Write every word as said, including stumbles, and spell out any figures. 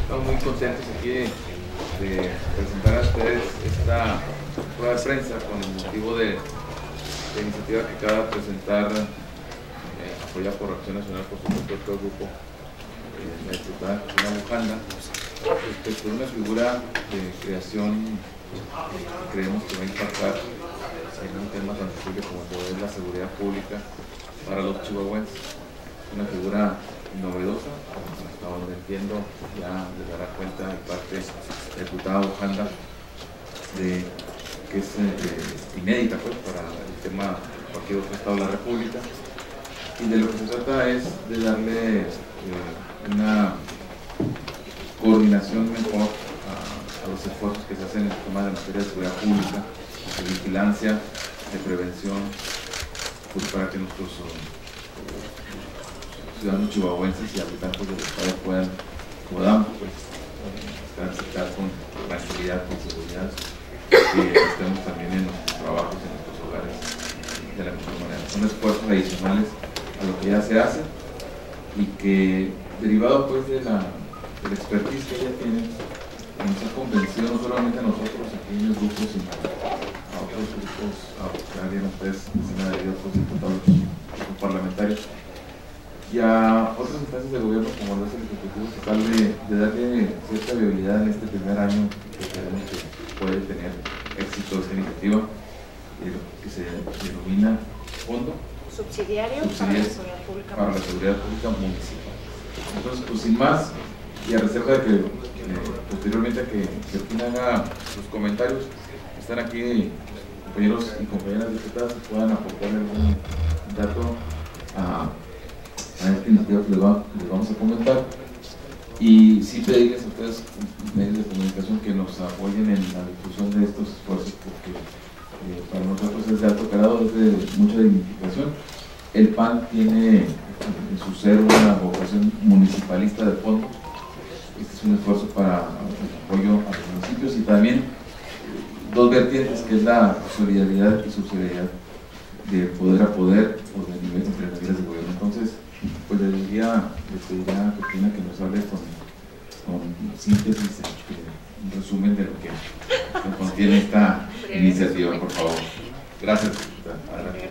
Estamos muy contentos aquí de, de presentar a ustedes esta rueda de prensa con el motivo de la iniciativa que acaba de presentar, eh, apoyada por Acción Nacional, por supuesto, todo el grupo, eh, la diputada Cristina Bujanda, respecto a una figura de creación que creemos que va a impactar en un tema tan sensible como es la seguridad pública para los chihuahuenses. Una figura novedosa, hasta donde entiendo ya les dará cuenta de parte de la diputada Bujanda de que es eh, inédita pues, para el tema de cualquier otro estado de la República, y de lo que se trata es de darle eh, una coordinación mejor a, a los esfuerzos que se hacen en el tema de materia de seguridad pública, de vigilancia, de prevención, pues para que nuestros ciudadanos chihuahuenses y habitantes del estado puedan, podamos pues, transitar con tranquilidad, con seguridad, que estemos también en nuestros trabajos, en nuestros hogares de la mejor manera. Son esfuerzos adicionales a lo que ya se hace y que, derivado pues de la, de la expertise que ella tiene, nos ha convencido no solamente a nosotros aquí en el grupo, sino a otros grupos, a alguien a ustedes, a otros diputados, otros parlamentarios, y a otras instancias de gobierno como lo es el Ejecutivo Estatal, de, de darle cierta viabilidad en este primer año que creemos que puede tener éxito esta iniciativa, eh, que se denomina Fondo Subsidiario, Subsidiario para la Seguridad Pública, para la Seguridad Pública Municipal. Entonces, pues sin más, y a reserva de que eh, posteriormente que quien haga sus comentarios, están aquí compañeros y compañeras diputadas que puedan aportar algún dato a a esta iniciativa que les, va, les vamos a comentar, y sí pedirles a ustedes, medios de comunicación, que nos apoyen en la difusión de estos esfuerzos, porque eh, para nosotros es de alto calado, es de mucha dignificación. El P A N tiene en su ser una vocación municipalista de fondo. Este es un esfuerzo para el apoyo a los municipios, y también dos vertientes, que es la solidaridad y subsidiariedad, de poder a poder o de nivel entre niveles de gobierno. Entonces, pues le diría, le pediría a Cristina que nos hable con, con síntesis, un resumen de lo que contiene esta iniciativa, por favor. Gracias.